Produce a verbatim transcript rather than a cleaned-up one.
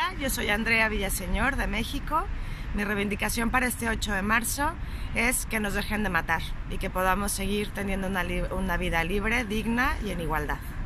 Hola, yo soy Andrea Villaseñor de México. Mi reivindicación para este ocho de marzo es que nos dejen de matar y que podamos seguir teniendo una, una vida libre, digna y en igualdad.